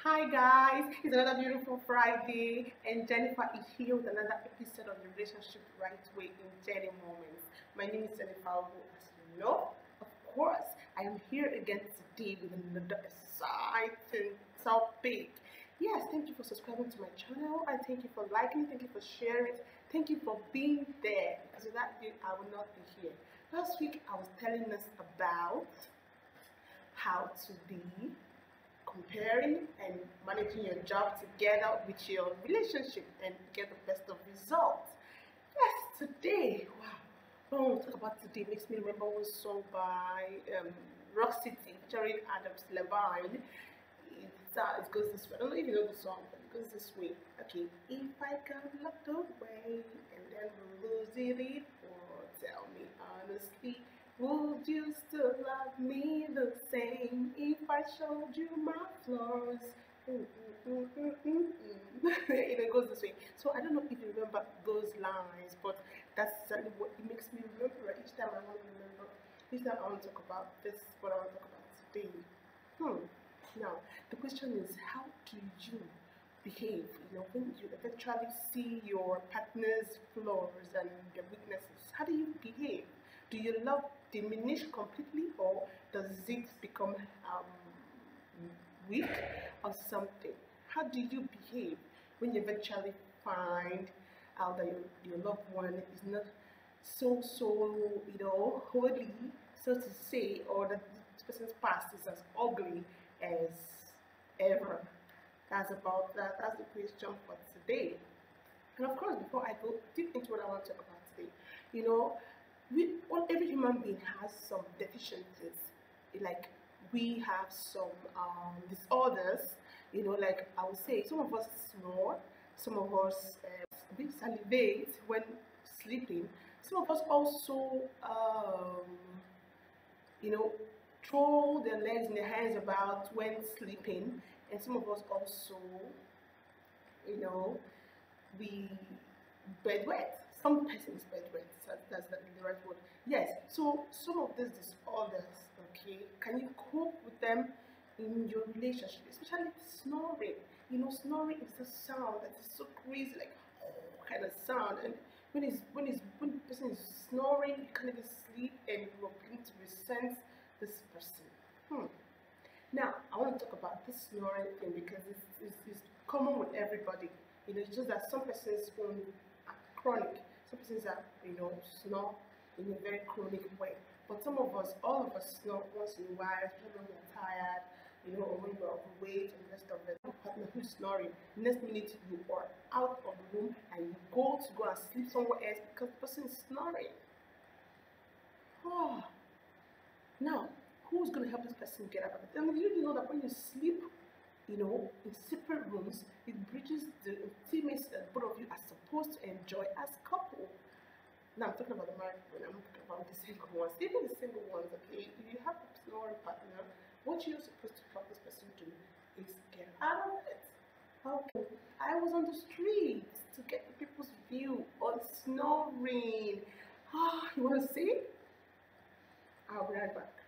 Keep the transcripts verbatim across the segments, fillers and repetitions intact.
Hi guys, it's another beautiful Friday, and Jennifer is here with another episode of the Relationship Right Way in Jenny Moments. My name is Jennifer Ogu, as you know. Of course, I am here again today with another exciting topic. Yes, thank you for subscribing to my channel, and thank you for liking, thank you for sharing, thank you for being there. Because without you, I would not be here. Last week, I was telling us about how to be comparing and managing your job together with your relationship and get the best of results. Yes, today, wow. Oh, talk about today makes me remember one song by um, Rock City featuring Adams Levine. It, uh, it goes this way. I don't know if you know the song, but it goes this way. Okay, if I got locked away and then losing it, or tell me honestly, would you still love me the same if I showed you my flaws? Mm, mm, mm, mm, mm, mm. It goes this way. So I don't know if you remember those lines, but that's exactly what it makes me remember. Each time I want to remember, each time I want to talk about this, what I want to talk about today. Hmm. Now the question is, how do you behave? You know, when you eventually see your partner's flaws and their weaknesses, how do you behave? Do your love diminish completely, or does it become um, weak or something? How do you behave when you eventually find out that your, your loved one is not so so you know holy, so to say, or that this person's past is as ugly as ever? That's about that. That's the question for today. And of course, before I go deep into what I want to talk about today, you know, we all every human being has some deficiencies. Like we have some um, disorders. You know, like I would say, some of us snore, some of us uh, we salivate when sleeping. Some of us also, um, you know, throw their legs and their hands about when sleeping, and some of us also, you know, we bedwet. Some persons bedwet. That's, that's the, the right word. Yes. So some of these disorders, okay, can you cope with them in your relationship, especially snoring? You know, snoring is a sound that is so crazy, like oh, kind of sound. And when it's when it's when the person is snoring, you can't even sleep, and you are beginning to resent this person. Hmm. Now, I want to talk about this snoring thing because it's, it's, it's common with everybody. You know, it's just that some persons own are chronic. Some persons are, you know, snore in a very chronic way. But some of us, all of us snore once in a while, especially when we're tired, you know, or when we're overweight and the rest of it. A partner who's snoring, next minute you are out of the room and you go to go and sleep somewhere else because the person is snoring. Oh. Now, who's going to help this person get out of it? I mean, you know that when you sleep, you know, in separate rooms, it bridges the intimacy that both of you are supposed to enjoy as couple. Now, I'm talking about the married people, I'm talking about the single ones. Even the single ones, okay, if you have a snoring partner, what you're supposed to help this person do is get out of it. Okay, I was on the street to get the people's view on snoring. Ah, you want to see? I'll be right back.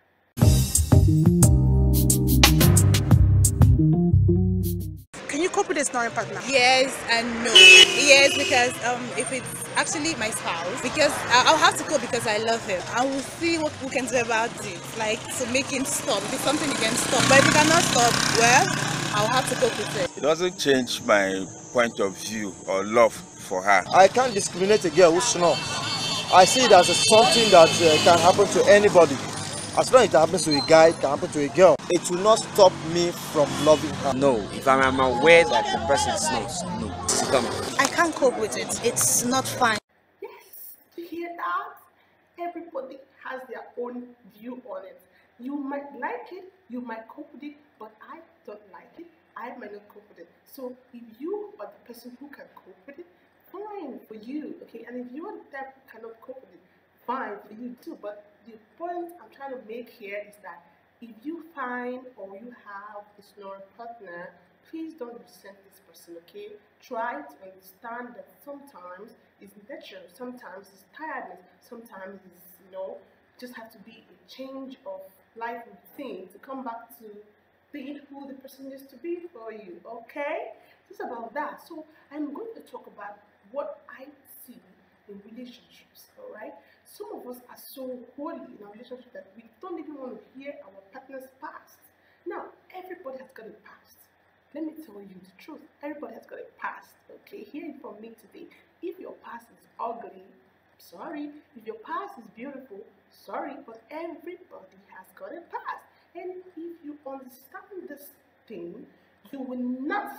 Can you cope with a snoring partner? Yes and no. Yes, because um, if it's actually my spouse, because I- I'll have to cope because I love him. I will see what we can do about it, like to make him stop. If it's something he can stop, but if he cannot stop, well, I'll have to cope with it. It doesn't change my point of view or love for her. I can't discriminate a girl who snores. I see it as a something that uh, can happen to anybody. As long as it happens to a guy, it can happen to a girl. It will not stop me from loving her. No, if I'm, I'm aware that the person snores, no. Come on. I can't cope with it. It's not fine. Yes, do you hear that? Everybody has their own view on it. You might like it, you might cope with it, but I don't like it. I might not cope with it. So if you are the person who can cope with it, fine for you, okay? And if you are the type who cannot cope with it, fine for you too. But the point I'm trying to make here is that if you find or you have a snoring partner, please don't resent this person, okay? Try to understand that sometimes it's nature, sometimes it's tiredness, sometimes it's, you know, just have to be a change of life routine to come back to being who the person used to be for you, okay? It's about that. So I'm going to talk about what I see in relationships, all right? Some of us are so holy in our relationship that we don't even want to hear our partner's past. Now, everybody has got a past. Let me tell you the truth. Everybody has got a past, okay? Hear it from me today. If your past is ugly, sorry. If your past is beautiful, sorry, but everybody has got a past. And if you understand this thing, you will not,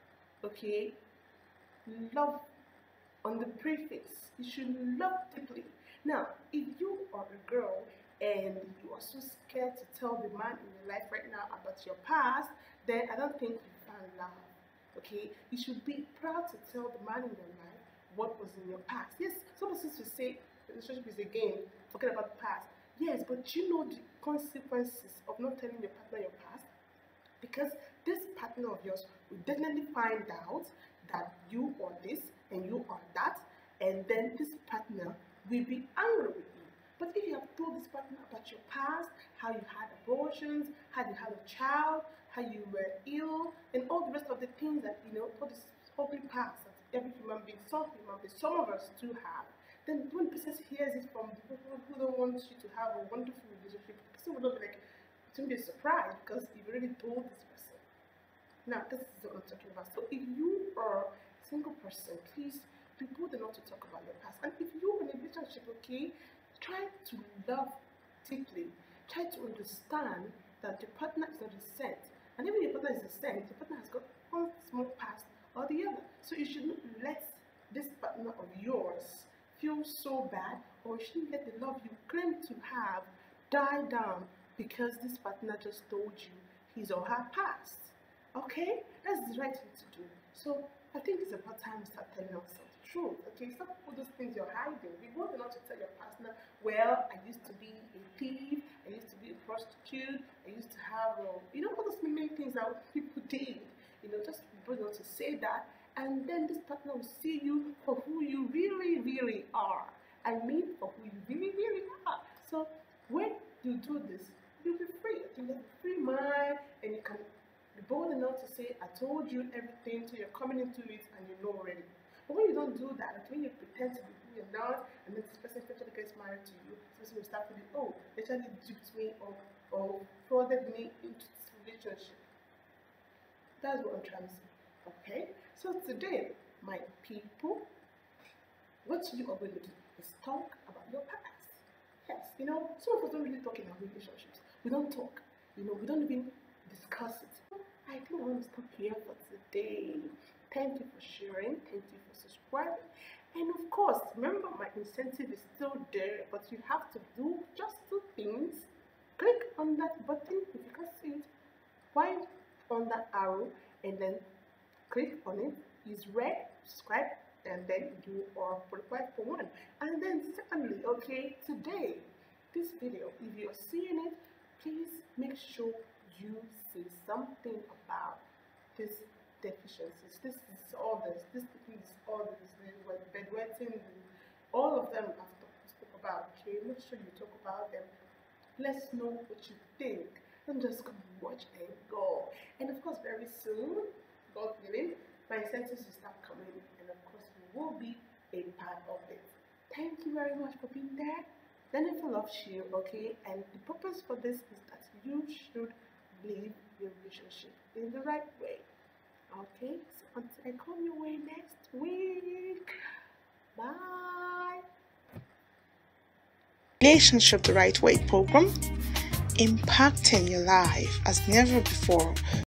okay, love on the prefix. You should love deeply. Now, if you are a girl and you are so scared to tell the man in your life right now about your past, then I don't think you found love, okay? You should be proud to tell the man in your life what was in your past. Yes, some persons will say relationship is a game, forget about the past. Yes, but you know the consequences of not telling your partner your past, because this partner of yours will definitely find out that you are this and you are that, and then this partner will be angry with you. But if you have told this partner about your past, how you had abortions, how you had a child, how you were ill, and all the rest of the things that, you know, all this ugly past that every human being, some human being, some of us do have, then when the person hears it from the people who don't want you to have a wonderful relationship, the person will not be like, it won't be a surprise because you've already told this person. Now, this is what I'm talking about. So if you are a single person, please be bold enough to talk about your past. And if you're in a relationship, okay, try to love deeply. Try to understand that your partner is not a saint. And even if your partner is a saint, your partner has got one small past or the other. So you shouldn't let this partner of yours feel so bad, or you shouldn't let the love you claim to have die down because this partner just told you his or her past. Okay? That's the right thing to do. So I think it's about time we start telling ourselves the truth. Okay? Stop all those things you're hiding. We want not to tell your partner, well, I used to be a thief, I used to be a prostitute, I used to have, uh, you know, all those many things that people did. You know, just be able to say that, and then this partner will see you for who you really, really are. I mean, for who you really, really are. So when you do this, you'll be free. You have a free mind, and you can be bold enough to say, I told you everything, so you're coming into it and you know already. But when you don't do that, when you pretend to be who you're not, and then this person eventually gets married to you, this person will start feeling, oh, they actually duped me or, or frauded me into this relationship. That's what I'm trying to say. Okay? So today, my people, what you are going to do is talk about your past. Yes, you know, some of us don't really talk in our relationships. We don't talk. You know, we don't even discuss it. I think I want to stop here for today. Thank you for sharing. Thank you for subscribing. And of course, remember my incentive is still there, but you have to do just two things. Click on that button if you can see it. While on that arrow, and then click on it, is red, subscribe, and then you are qualified for one. And then secondly, okay, today, this video, if you're seeing it, please make sure you say something about this deficiencies. This is all this, this is all this, bedwetting, all of them I've spoke about, okay? Make sure you talk about them. Let's know what you think. Don't just come and watch and go. And of course, very soon, God willing, my incentives will start coming, and of course, we will be a part of it. Thank you very much for being there. Jennifer loves you, okay? And the purpose for this is that you should live your relationship in the right way, okay? So until I come your way next week, bye. Relationship the Right Way program, impacting your life as never before.